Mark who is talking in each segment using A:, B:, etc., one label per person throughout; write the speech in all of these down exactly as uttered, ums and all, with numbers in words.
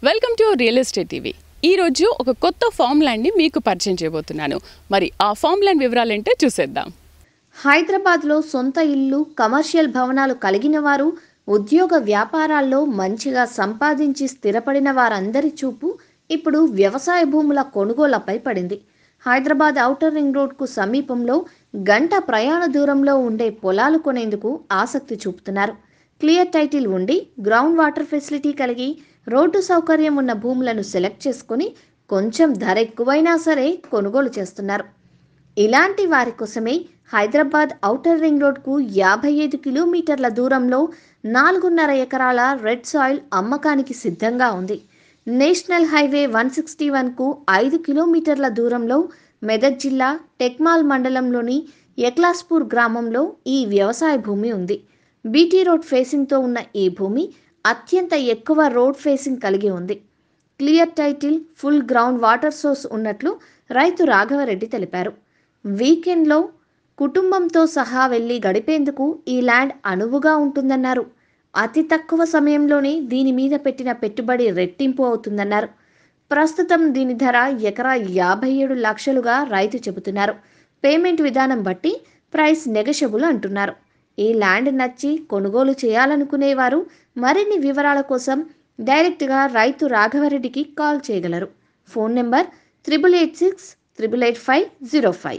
A: Welcome to real estate TV. ఈ రోజు ఒక కొత్త ఫామ్ ల్యాండ్ ని మీకు పరిచయం చేయబోతున్నాను. మరి ఆ ఫామ్ ల్యాండ్ వివరాలు ఏంటో చూసేద్దాం.
B: హైదరాబాద్లో సొంత ఇల్లు, కమర్షియల్ భవనాలు కలిగిన వారు, ఉద్యోగ వ్యాపారాల్లో మంచిగా సంపాదించి స్థిరపడిన వారందరి చూపు ఇప్పుడు వ్యవసాయ భూముల కొనుగోళ్లపై పడింది. హైదరాబాద్ ఔటర్ రింగ్ రోడ్కు సమీపంలో గంట ప్రయాణ దూరంలో ఉండే పొలాలు కొనేందుకు ఆసక్తి చూపుతున్నారు. క్లియర్ టైటిల్ ఉండి గ్రౌండ్ వాటర్ ఫెసిలిటీ కలిగి రోడ్డు సౌకర్యం ఉన్న భూములను సెలెక్ట్ చేసుకుని కొంచెం ధర ఎక్కువైనా సరే కొనుగోలు చేస్తున్నారు. ఇలాంటి వారి కోసమే హైదరాబాద్ ఔటర్ రింగ్ రోడ్కు యాభై ఐదు కిలోమీటర్ల దూరంలో నాలుగున్నర ఎకరాల రెడ్ సాయిల్ అమ్మకానికి సిద్ధంగా ఉంది. నేషనల్ హైవే వన్ సిక్స్టీ వన్కు ఐదు కిలోమీటర్ల దూరంలో మెదక్ జిల్లా టెక్మాల్ మండలంలోని ఎక్లాస్పూర్ గ్రామంలో ఈ వ్యవసాయ భూమి ఉంది. బీటీ రోడ్ ఫేసింగ్తో ఉన్న ఈ భూమి అత్యంత ఎక్కువ రోడ్ ఫేసింగ్ కలిగి ఉంది. Clear title, full ground water source ఉన్నట్లు రైతు రాఘవరెడ్డి తెలిపారు. వీకెండ్లో కుటుంబంతో సహా వెళ్ళి గడిపేందుకు ఈ ల్యాండ్ అనువుగా ఉంటుందన్నారు. అతి తక్కువ సమయంలోనే దీని మీద పెట్టిన పెట్టుబడి రెట్టింపు అవుతుందన్నారు. ప్రస్తుతం దీని ధర ఎకరా యాభై ఏడు లక్షలుగా రైతు చెబుతున్నారు. పేమెంట్ విధానం బట్టి ప్రైస్ నెగోషియబుల్ అంటున్నారు. ఈ ల్యాండ్ నచ్చి కొనుగోలు చేయాలనుకునేవారు మరిన్ని వివరాల కోసం డైరెక్ట్గా రైతు రాఘవరెడ్డికి కాల్ చేయగలరు. Phone number triple eight six triple eight five zero five.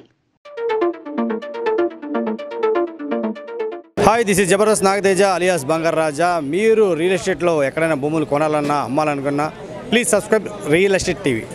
C: Hi, this is Jabardasth Nagateja alias Bangaru Raja. మీరు రియల్ ఎస్టేట్లో ఎక్కడైనా భూములు కొనాలన్నా అమ్మాలనుకున్నా please subscribe real estate TV.